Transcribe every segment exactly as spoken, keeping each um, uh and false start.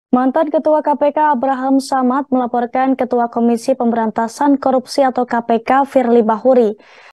Mantan Ketua K P K Abraham Samad melaporkan Ketua Komisi Pemberantasan Korupsi atau K P K Firly Bahuri.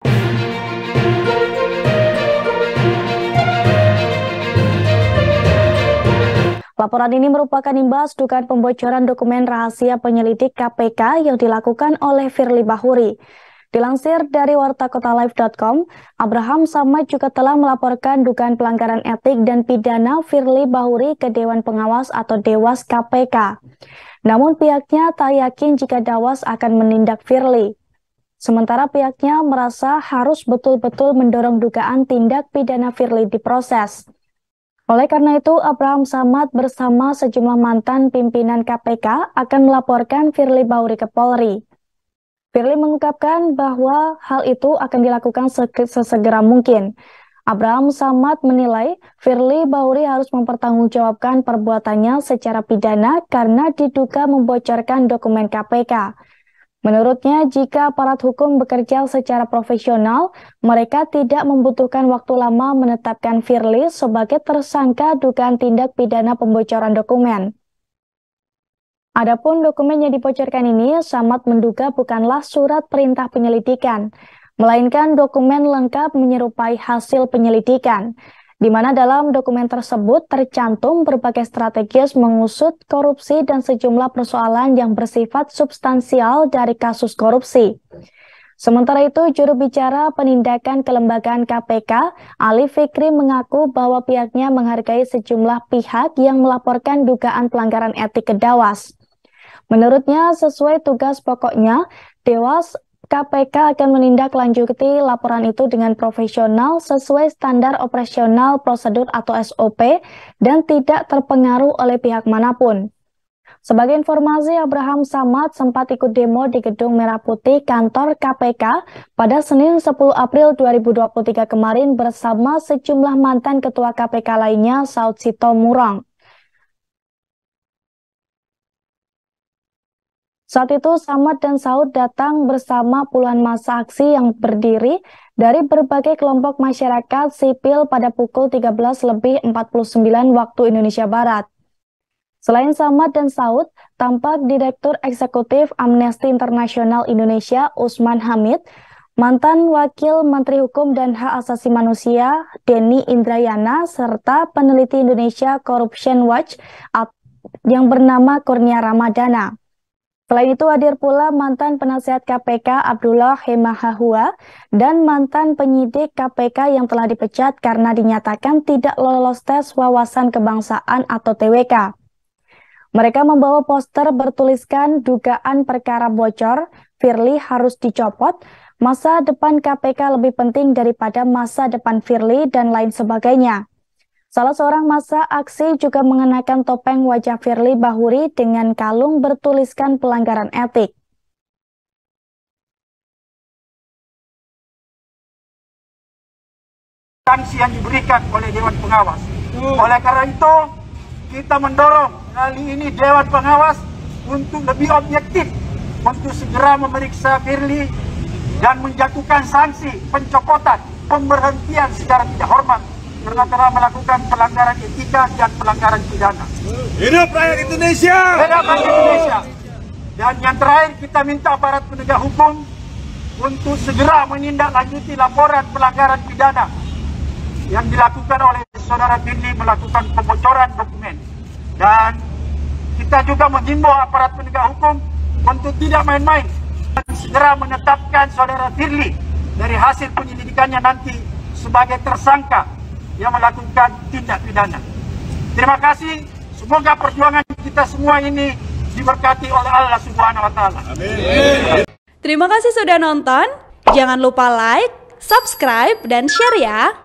Laporan ini merupakan imbas dugaan pembocoran dokumen rahasia penyelidik K P K yang dilakukan oleh Firly Bahuri. Dilansir dari warta kota live dot com, Abraham Samad juga telah melaporkan dugaan pelanggaran etik dan pidana Firly Bahuri ke Dewan Pengawas atau Dewas K P K. Namun pihaknya tak yakin jika Dewas akan menindak Firly. Sementara pihaknya merasa harus betul-betul mendorong dugaan tindak pidana Firly diproses. Oleh karena itu, Abraham Samad bersama sejumlah mantan pimpinan K P K akan melaporkan Firly Bahuri ke Polri. Firly mengungkapkan bahwa hal itu akan dilakukan sesegera mungkin. Abraham Samad menilai Firly Bahuri harus mempertanggungjawabkan perbuatannya secara pidana karena diduga membocorkan dokumen K P K. Menurutnya, jika aparat hukum bekerja secara profesional, mereka tidak membutuhkan waktu lama menetapkan Firly sebagai tersangka dugaan tindak pidana pembocoran dokumen. Adapun dokumen yang dibocorkan ini, Samad menduga bukanlah surat perintah penyelidikan, melainkan dokumen lengkap menyerupai hasil penyelidikan, di mana dalam dokumen tersebut tercantum berbagai strategis mengusut korupsi dan sejumlah persoalan yang bersifat substansial dari kasus korupsi. Sementara itu, juru bicara penindakan kelembagaan K P K, Ali Fikri mengaku bahwa pihaknya menghargai sejumlah pihak yang melaporkan dugaan pelanggaran etik ke Dewas. Menurutnya, sesuai tugas pokoknya, Dewas K P K akan menindaklanjuti laporan itu dengan profesional sesuai standar operasional prosedur atau S O P dan tidak terpengaruh oleh pihak manapun. Sebagai informasi, Abraham Samad sempat ikut demo di Gedung Merah Putih kantor K P K pada Senin sepuluh April dua ribu dua puluh tiga kemarin bersama sejumlah mantan ketua K P K lainnya, Saud Sitomorang. Saat itu, Samad dan Saud datang bersama puluhan massa aksi yang berdiri dari berbagai kelompok masyarakat sipil pada pukul tiga belas lebih empat puluh sembilan waktu Indonesia Barat. Selain Samad dan Saud, tampak Direktur Eksekutif Amnesty International Indonesia Usman Hamid, mantan Wakil Menteri Hukum dan Hak Asasi Manusia Denny Indrayana, serta peneliti Indonesia Corruption Watch yang bernama Kurnia Ramadana. Selain itu hadir pula mantan penasihat K P K Abdullah Hemahahua dan mantan penyidik K P K yang telah dipecat karena dinyatakan tidak lolos tes wawasan kebangsaan atau T W K. Mereka membawa poster bertuliskan dugaan perkara bocor, Firly harus dicopot, masa depan K P K lebih penting daripada masa depan Firly dan lain sebagainya. Salah seorang massa aksi juga mengenakan topeng wajah Firly Bahuri dengan kalung bertuliskan pelanggaran etik. Sanksi yang diberikan oleh Dewan Pengawas. Oleh karena itu, kita mendorong kali ini Dewan Pengawas untuk lebih objektif, untuk segera memeriksa Firly dan menjatuhkan sanksi pencopotan, pemberhentian secara tidak hormat karena telah melakukan pelanggaran etika dan pelanggaran pidana. Hidup rakyat Indonesia! Hidup rakyat Indonesia! Dan yang terakhir, kita minta aparat penegak hukum untuk segera menindaklanjuti laporan pelanggaran pidana yang dilakukan oleh saudara Firly melakukan pembocoran dokumen. Dan kita juga menghimbau aparat penegak hukum untuk tidak main-main dan segera menetapkan saudara Firly dari hasil penyelidikannya nanti sebagai tersangka yang melakukan tindak pidana. Terima kasih. Semoga perjuangan kita semua ini diberkati oleh Allah Subhanahu wa taala. Amin. Terima kasih sudah nonton. Jangan lupa like, subscribe, dan share ya.